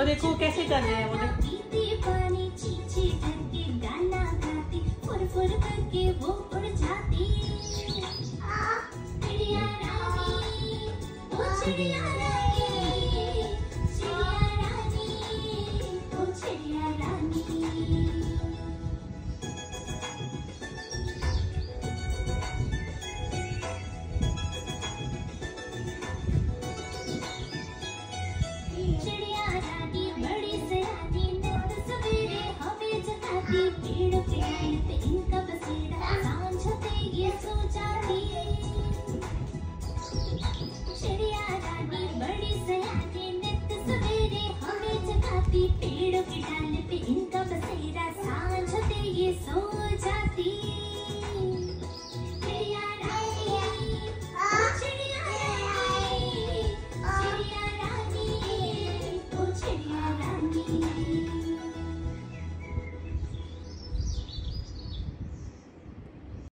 देखो कैसे कर रहे हैं वो देखो। वो उड़ जाती चिड़िया रानी, ओ चिड़िया रानी, चिड़िया रानी, ओ चिड़िया रानी। चिड़िया रानी बड़ी सयानी, नित सवेरे हमें जगाती, पेड़ पे आए पे इनका बसेरा, सांझ होते ये सो जाती। चिड़िया रानी बड़ी सयानी, नित सवेरे हमें जगाती, पेड़ की डाल पे इनका बसेरा, सांझ होते ये सो जाती।